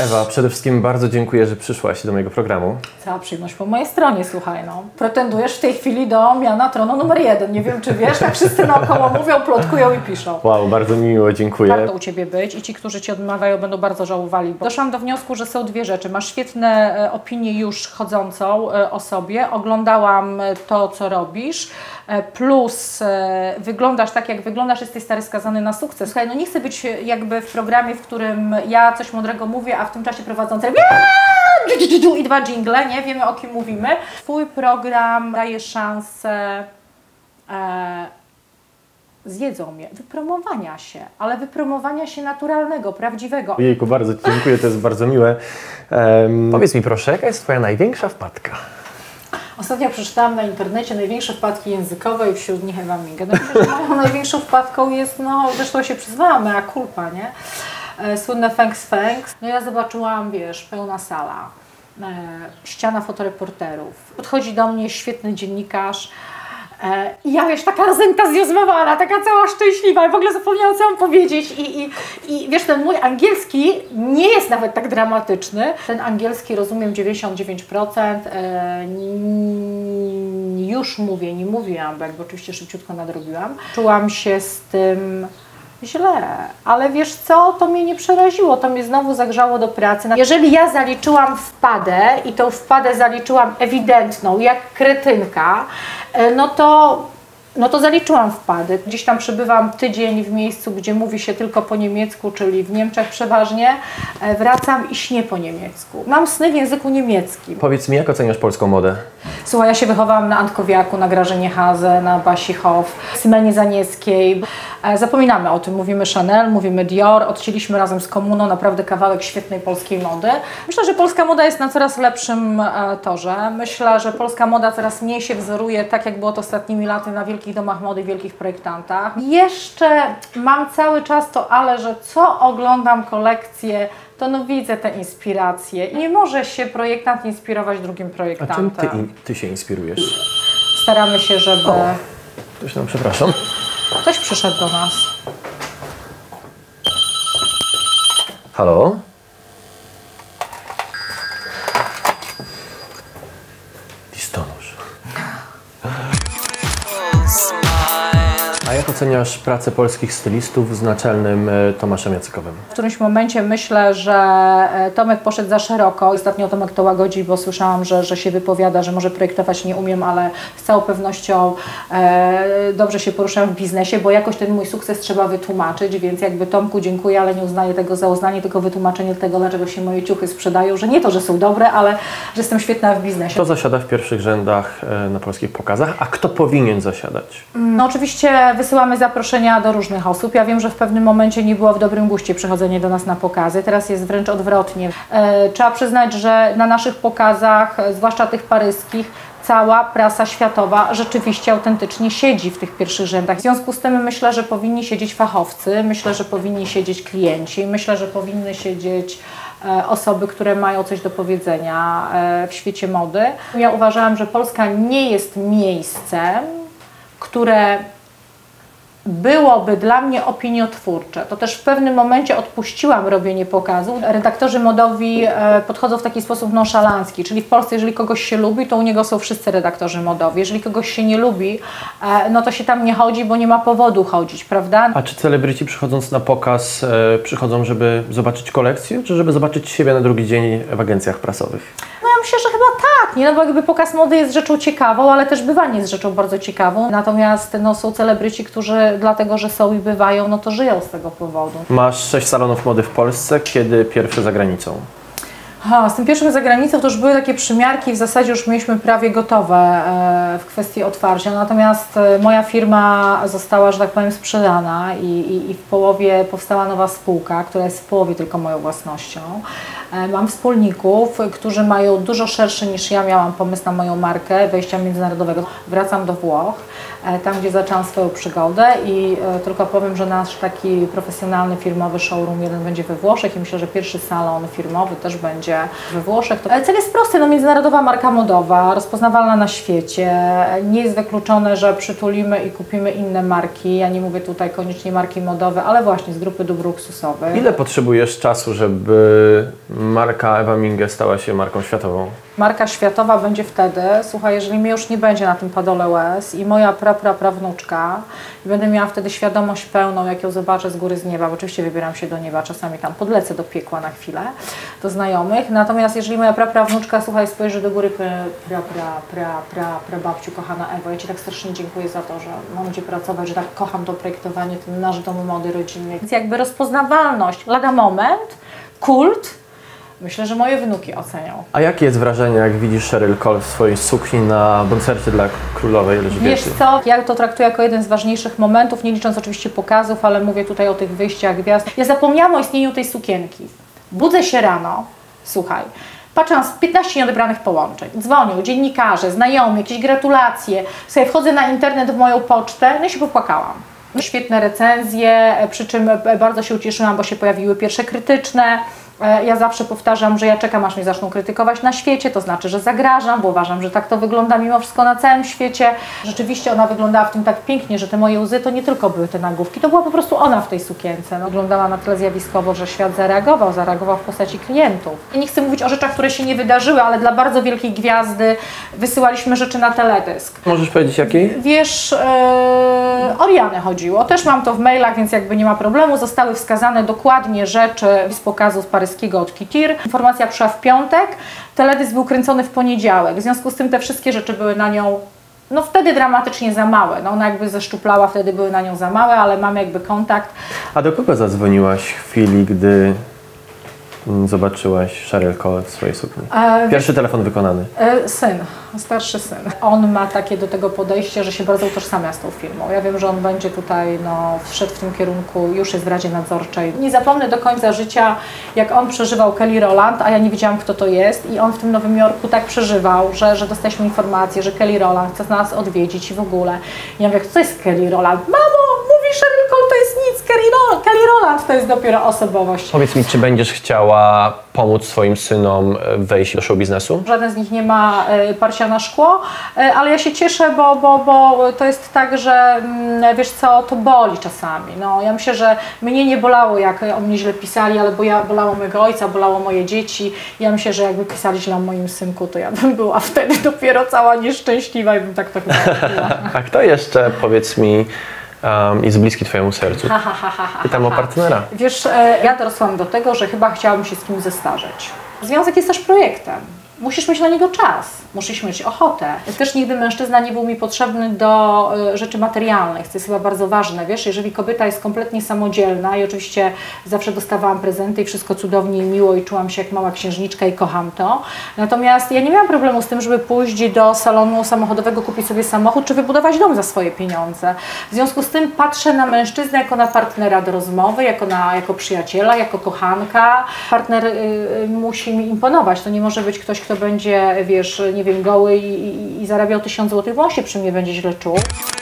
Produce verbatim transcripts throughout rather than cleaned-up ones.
Ewa, przede wszystkim bardzo dziękuję, że przyszłaś do mojego programu. Cała przyjemność po mojej stronie, słuchaj, no. Pretendujesz w tej chwili do miana tronu numer jeden. Nie wiem, czy wiesz, tak wszyscy naokoło mówią, plotkują i piszą. Wow, bardzo mi miło, dziękuję. Warto u Ciebie być i ci, którzy Cię odmawiają, będą bardzo żałowali. Doszłam do wniosku, że są dwie rzeczy. Masz świetne e, opinie już chodzącą e, o sobie. Oglądałam to, co robisz. E, plus e, wyglądasz tak, jak wyglądasz, jesteś stary skazany na sukces. Słuchaj, no nie chcę być jakby w programie, w którym ja coś mądrego mówię, a w tym czasie prowadzący i dwa dżingle, nie? Wiemy, o kim mówimy. Twój program daje szansę e, zjedzą mnie, wypromowania się, ale wypromowania się naturalnego, prawdziwego. Jejku, bardzo Ci dziękuję, to jest bardzo miłe. Um, powiedz mi proszę, jaka jest Twoja największa wpadka? Ostatnio przeczytałam na internecie największe wpadki językowe i wśród nich Ewa Mingę. No myślę, że moją największą wpadką jest, no zresztą się przyznałam, mea culpa, nie? E, słynne Fęks Fęks. No ja zobaczyłam, wiesz, pełna sala, e, ściana fotoreporterów. Podchodzi do mnie świetny dziennikarz, i ja, wiesz, taka zentuzjazmowana, taka cała szczęśliwa i w ogóle zapomniałam, co mam powiedzieć i, i, i wiesz, ten mój angielski nie jest nawet tak dramatyczny. Ten angielski rozumiem dziewięćdziesiąt dziewięć procent, e, już mówię, nie mówiłam, bo jakby oczywiście szybciutko nadrobiłam. Czułam się z tym źle, ale wiesz co, to mnie nie przeraziło, to mnie znowu zagrzało do pracy. Jeżeli ja zaliczyłam wpadę i tą wpadę zaliczyłam ewidentną, jak kretynka, no to, no to zaliczyłam wpady. Gdzieś tam przebywam tydzień w miejscu, gdzie mówi się tylko po niemiecku, czyli w Niemczech przeważnie. Wracam i śnię po niemiecku. Mam sny w języku niemieckim. Powiedz mi, jak oceniasz polską modę? Słuchaj, ja się wychowałam na Antkowiaku, na Grażynie Haze, na Basi Hoff, Symenie Zanieckiej. Zapominamy o tym, mówimy Chanel, mówimy Dior, odcięliśmy razem z Komuną naprawdę kawałek świetnej polskiej mody. Myślę, że polska moda jest na coraz lepszym torze. Myślę, że polska moda coraz mniej się wzoruje, tak jak było to ostatnimi laty, na wielkich domach mody, wielkich projektantach. Jeszcze mam cały czas to ale, że co oglądam kolekcje, to no widzę te inspiracje. I nie może się projektant inspirować drugim projektantem. A czym ty, in, ty się inspirujesz? Staramy się, żeby... O, ktoś nam, przepraszam. Ktoś przyszedł do nas. Halo? Listonosz. A jak oceniasz pracę polskich stylistów z naczelnym Tomaszem Jacykowym? W którymś momencie myślę, że Tomek poszedł za szeroko. Ostatnio Tomek to łagodzi, bo słyszałam, że, że się wypowiada, że może projektować nie umiem, ale z całą pewnością e, dobrze się poruszam w biznesie, bo jakoś ten mój sukces trzeba wytłumaczyć, więc jakby Tomku dziękuję, ale nie uznaję tego za uznanie, tylko wytłumaczenie tego, dlaczego się moje ciuchy sprzedają, że nie to, że są dobre, ale że jestem świetna w biznesie. Kto zasiada w pierwszych rzędach na polskich pokazach, a kto powinien zasiadać? No oczywiście wysyłamy zaproszenia do różnych osób. Ja wiem, że w pewnym momencie nie było w dobrym guście przychodzenie do nas na pokazy. Teraz jest wręcz odwrotnie. E, trzeba przyznać, że na naszych pokazach, zwłaszcza tych paryskich, cała prasa światowa rzeczywiście autentycznie siedzi w tych pierwszych rzędach. W związku z tym myślę, że powinni siedzieć fachowcy, myślę, że powinni siedzieć klienci, myślę, że powinny siedzieć e, osoby, które mają coś do powiedzenia e, w świecie mody. Ja uważałam, że Polska nie jest miejscem, które byłoby dla mnie opiniotwórcze. To też w pewnym momencie odpuściłam robienie pokazów. Redaktorzy modowi podchodzą w taki sposób nonszalancki, czyli w Polsce, jeżeli kogoś się lubi, to u niego są wszyscy redaktorzy modowi. Jeżeli kogoś się nie lubi, no to się tam nie chodzi, bo nie ma powodu chodzić, prawda? A czy celebryci przychodząc na pokaz przychodzą, żeby zobaczyć kolekcję, czy żeby zobaczyć siebie na drugi dzień w agencjach prasowych? No ja myślę, że chyba tak, nie? No bo jakby pokaz mody jest rzeczą ciekawą, ale też bywanie jest rzeczą bardzo ciekawą. Natomiast no, są celebryci, którzy dlatego, że są i bywają, no to żyją z tego powodu. Masz sześć salonów mody w Polsce, kiedy pierwszy za granicą? Ha, z tym pierwszym za granicą to już były takie przymiarki, w zasadzie już mieliśmy prawie gotowe e, w kwestii otwarcia, natomiast e, moja firma została, że tak powiem, sprzedana i, i, i w połowie powstała nowa spółka, która jest w połowie tylko moją własnością. E, mam wspólników, którzy mają dużo szerszy niż ja miałam pomysł na moją markę wejścia międzynarodowego. Wracam do Włoch. tam gdzie zaczęłam swoją przygodę i tylko powiem, że nasz taki profesjonalny firmowy showroom jeden będzie we Włoszech i myślę, że pierwszy salon firmowy też będzie we Włoszech. Cel jest prosty, no międzynarodowa marka modowa, rozpoznawalna na świecie. Nie jest wykluczone, że przytulimy i kupimy inne marki. Ja nie mówię tutaj koniecznie marki modowe, ale właśnie z grupy dóbr luksusowych. Ile potrzebujesz czasu, żeby marka Ewa Minge stała się marką światową? Marka światowa będzie wtedy, słuchaj, jeżeli mnie już nie będzie na tym padole łez i moja pra, pra, prawnuczka i będę miała wtedy świadomość pełną, jak ją zobaczę z góry z nieba, bo oczywiście wybieram się do nieba, czasami tam podlecę do piekła na chwilę, do znajomych, natomiast jeżeli moja pra, prawnuczka, słuchaj, spojrzy do góry, pra, pra, pra, pra, pra, pra babciu, kochana Ewo, ja Ci tak strasznie dziękuję za to, że mam gdzie pracować, że tak kocham to projektowanie, ten nasz dom mody rodzinny. Więc jakby rozpoznawalność, lada moment, kult, myślę, że moje wnuki ocenią. A jakie jest wrażenie, jak widzisz Sheryl Cole w swojej sukni na koncercie dla królowej Elżbiety? Wiesz co, ja to traktuję jako jeden z ważniejszych momentów, nie licząc oczywiście pokazów, ale mówię tutaj o tych wyjściach gwiazd. Ja zapomniałam o istnieniu tej sukienki. Budzę się rano, słuchaj, patrzę na piętnaście nieodebranych połączeń, dzwonią dziennikarze, znajomi, jakieś gratulacje, sobie wchodzę na internet w moją pocztę, no i się popłakałam. Świetne recenzje, przy czym bardzo się ucieszyłam, bo się pojawiły pierwsze krytyczne. Ja zawsze powtarzam, że ja czekam, aż mnie zaczną krytykować na świecie, to znaczy, że zagrażam, bo uważam, że tak to wygląda mimo wszystko na całym świecie. Rzeczywiście ona wyglądała w tym tak pięknie, że te moje łzy to nie tylko były te nagłówki, to była po prostu ona w tej sukience. No, wyglądała na tyle zjawiskowo, że świat zareagował, zareagował w postaci klientów. Ja nie chcę mówić o rzeczach, które się nie wydarzyły, ale dla bardzo wielkiej gwiazdy wysyłaliśmy rzeczy na teledysk. Możesz powiedzieć jakiej? Wiesz, yy, o Riannę chodziło, też mam to w mailach, więc jakby nie ma problemu. Zostały wskazane dokładnie rzeczy z pokazu z paryskiego od Kitir. Informacja przyszła w piątek, teledysk był kręcony w poniedziałek, w związku z tym te wszystkie rzeczy były na nią, no wtedy dramatycznie za małe, no ona jakby zeszczuplała, wtedy były na nią za małe, ale mamy jakby kontakt. A do kogo zadzwoniłaś w chwili, gdy zobaczyłaś Sheryl Cole w swojej sukni? E, Pierwszy telefon wykonany. E, syn, starszy syn. On ma takie do tego podejście, że się bardzo utożsamia z tą firmą. Ja wiem, że on będzie tutaj, no, wszedł w tym kierunku, już jest w Radzie Nadzorczej. Nie zapomnę do końca życia, jak on przeżywał Kelly Rowland, a ja nie wiedziałam, kto to jest i on w tym Nowym Jorku tak przeżywał, że, że dostaliśmy informację, że Kelly Rowland chce nas odwiedzić i w ogóle. Ja mówię, kto jest Kelly Rowland? Mamo, mówi Sheryl Cole, to jest nic, Kelly Rowland, Kelly Rowland to jest dopiero osobowość. Powiedz mi, czy będziesz chciała pomóc swoim synom wejść do show biznesu? Żaden z nich nie ma y, parcia na szkło, y, ale ja się cieszę, bo, bo, bo to jest tak, że y, wiesz co, to boli czasami. No, ja myślę, że mnie nie bolało, jak o mnie źle pisali, ale bo ja bolało mojego ojca, bolało moje dzieci. Ja myślę, że jakby pisali źle o moim synku, to ja bym była wtedy dopiero cała nieszczęśliwa i bym tak to chyba robiła. A kto jeszcze, powiedz mi, Um, jest bliski Twojemu sercu? Ha, ha, ha, ha, Pytam ha, o partnera. Wiesz, e, ja dorosłam do tego, że chyba chciałabym się z kimś zestarzeć. Związek jest też projektem. Musisz mieć na niego czas, musisz mieć ochotę. Też nigdy mężczyzna nie był mi potrzebny do y, rzeczy materialnych, to jest chyba bardzo ważne, wiesz, jeżeli kobieta jest kompletnie samodzielna i oczywiście zawsze dostawałam prezenty i wszystko cudownie i miło i czułam się jak mała księżniczka i kocham to. Natomiast ja nie miałam problemu z tym, żeby pójść do salonu samochodowego, kupić sobie samochód czy wybudować dom za swoje pieniądze. W związku z tym patrzę na mężczyznę jako na partnera do rozmowy, jako, na, jako przyjaciela, jako kochanka. Partner y, y, musi mi imponować, to nie może być ktoś, kto będzie, wiesz, nie wiem, goły i, i, i zarabiał tysiąc złotych, bo on się przy mnie będzie źle czuł.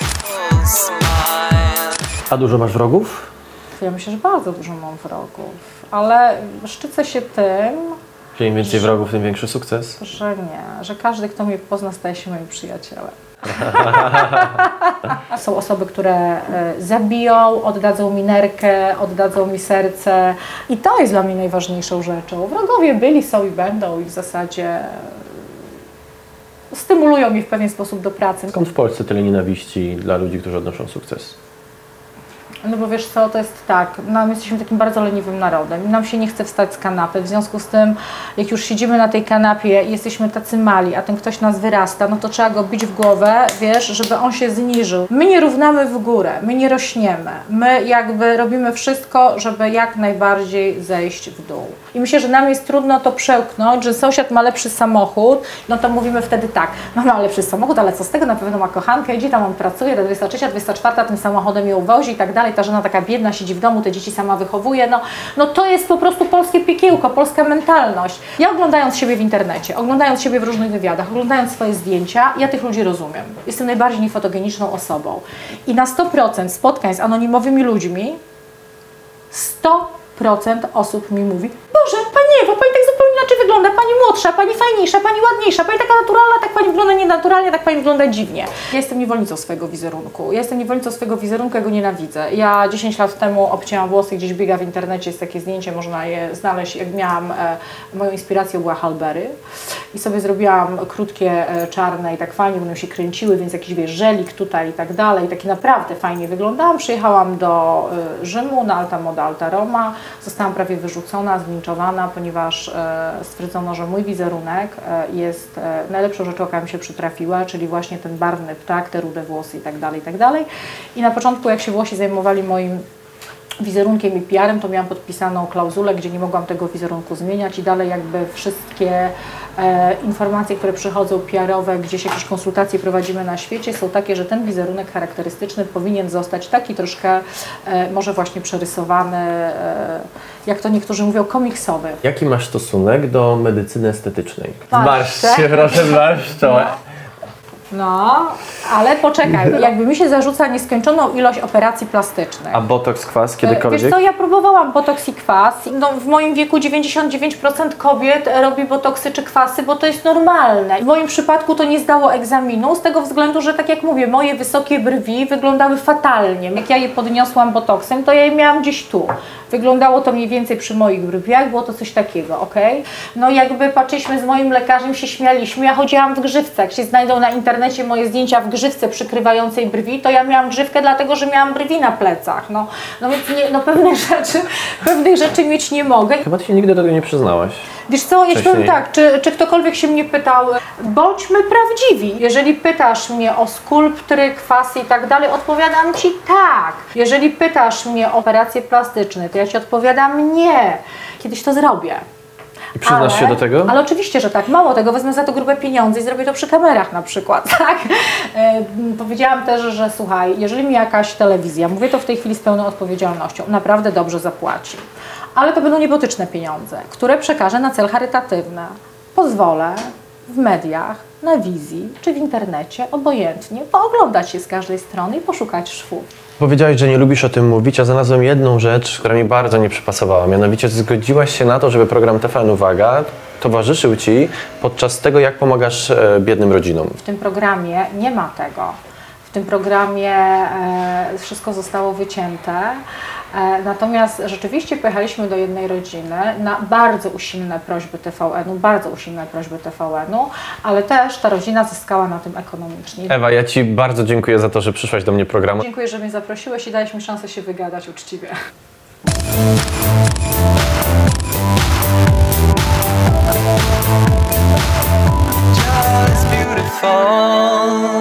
A dużo masz wrogów? Ja myślę, że bardzo dużo mam wrogów, ale szczycę się tym, że im więcej wrogów, tym większy sukces? Że nie, że każdy, kto mnie pozna, staje się moim przyjacielem. Są osoby, które zabiją, oddadzą mi nerkę, oddadzą mi serce i to jest dla mnie najważniejszą rzeczą. Wrogowie byli, są i będą i w zasadzie stymulują mnie w pewien sposób do pracy. Skąd w Polsce tyle nienawiści dla ludzi, którzy odnoszą sukces? No bo wiesz co, to jest tak, no, my jesteśmy takim bardzo leniwym narodem i nam się nie chce wstać z kanapy, w związku z tym, jak już siedzimy na tej kanapie i jesteśmy tacy mali, a ten ktoś nas wyrasta, no to trzeba go bić w głowę, wiesz, żeby on się zniżył. My nie równamy w górę, my nie rośniemy, my jakby robimy wszystko, żeby jak najbardziej zejść w dół. I myślę, że nam jest trudno to przełknąć, że sąsiad ma lepszy samochód, no to mówimy wtedy tak, no ma lepszy samochód, ale co z tego, na pewno ma kochankę, gdzie tam on pracuje, ta dwudziesta trzecia, dwudziesta czwarta tym samochodem ją wozi i tak dalej. dalej, ta żona taka biedna, siedzi w domu, te dzieci sama wychowuje, no, no to jest po prostu polskie piekiełko, polska mentalność. Ja oglądając siebie w internecie, oglądając siebie w różnych wywiadach, oglądając swoje zdjęcia, ja tych ludzi rozumiem. Jestem najbardziej niefotogeniczną osobą i na sto procent spotkań z anonimowymi ludźmi sto procent osób mi mówi: Boże, Pani Ewo, Pani tak zupełnie inaczej wygląda, Pani młodsza, Pani fajniejsza, Pani ładniejsza, Pani taka naturalna, tak Pani wygląda nienaturalnie, tak Pani wygląda dziwnie. Ja jestem niewolnicą swojego wizerunku, ja jestem niewolnicą swojego wizerunku, ja go nienawidzę. Ja dziesięć lat temu obcięłam włosy, gdzieś biega w internecie, jest takie zdjęcie, można je znaleźć, jak miałam, e, moją inspiracją była Halle Berry i sobie zrobiłam krótkie, e, czarne i tak fajnie, będą się kręciły, więc jakiś, wiesz, żelik tutaj i tak dalej, i taki naprawdę fajnie wyglądałam. Przyjechałam do e, Rzymu, na Alta Moda Alta Roma, zostałam prawie wyrzucona, zlinczowana, ponieważ e, stwierdzono, że mój wizerunek e, jest e, najlepszą rzeczą, jaka mi się przytrafiła, czyli właśnie ten barwny ptak, te rude włosy i tak dalej, i tak dalej. I na początku, jak się Włosi zajmowali moim wizerunkiem i P R-em, to miałam podpisaną klauzulę, gdzie nie mogłam tego wizerunku zmieniać i dalej jakby wszystkie e, informacje, które przychodzą P R-owe, gdzieś jakieś konsultacje prowadzimy na świecie, są takie, że ten wizerunek charakterystyczny powinien zostać taki troszkę e, może właśnie przerysowany, e, jak to niektórzy mówią, komiksowy. Jaki masz stosunek do medycyny estetycznej? Zmarszczę. Zmarszczcie, proszę, zmarszczą. No. No, ale poczekaj, jakby mi się zarzuca nieskończoną ilość operacji plastycznych. A botoks, kwas kiedykolwiek? Wiesz co, ja próbowałam botoks i kwas. No, w moim wieku dziewięćdziesiąt dziewięć procent kobiet robi botoksy czy kwasy, bo to jest normalne. W moim przypadku to nie zdało egzaminu z tego względu, że tak jak mówię, moje wysokie brwi wyglądały fatalnie. Jak ja je podniosłam botoksem, to ja je miałam gdzieś tu. Wyglądało to mniej więcej przy moich brwiach, było to coś takiego, ok? No jakby patrzyliśmy z moim lekarzem, się śmialiśmy, ja chodziłam w grzywce. Jak się znajdą na internecie moje zdjęcia w grzywce przykrywającej brwi, to ja miałam grzywkę dlatego, że miałam brwi na plecach. No, no więc nie, no pewne rzeczy, pewnych rzeczy mieć nie mogę. Chyba Ty się nigdy do tego nie przyznałaś. Wiesz co, ja ci powiem tak, czy, czy ktokolwiek się mnie pytał, bądźmy prawdziwi. Jeżeli pytasz mnie o skulptury, kwasy i tak dalej, odpowiadam Ci tak. Jeżeli pytasz mnie o operacje plastyczne, to ja Ci odpowiadam nie. Kiedyś to zrobię. I przyznasz ale, się do tego? Ale oczywiście, że tak. Mało tego, wezmę za to grube pieniądze i zrobię to przy kamerach na przykład, tak? E, powiedziałam też, że słuchaj, jeżeli mi jakaś telewizja, mówię to w tej chwili z pełną odpowiedzialnością, naprawdę dobrze zapłaci, ale to będą niebotyczne pieniądze, które przekażę na cel charytatywny. Pozwolę w mediach, na wizji czy w internecie, obojętnie, pooglądać się z każdej strony i poszukać szwów. Powiedziałeś, że nie lubisz o tym mówić, a znalazłem jedną rzecz, która mi bardzo nie przypasowała. Mianowicie zgodziłaś się na to, żeby program T V N Uwaga towarzyszył Ci podczas tego, jak pomagasz e, biednym rodzinom. W tym programie nie ma tego. W tym programie e, wszystko zostało wycięte. E, natomiast rzeczywiście pojechaliśmy do jednej rodziny na bardzo usilne prośby T V N-u, bardzo usilne prośby T V N-u, ale też ta rodzina zyskała na tym ekonomicznie. Ewa, ja Ci bardzo dziękuję za to, że przyszłaś do mnie programu. Dziękuję, że mnie zaprosiłeś i dałeś mi szansę się wygadać uczciwie. Just beautiful.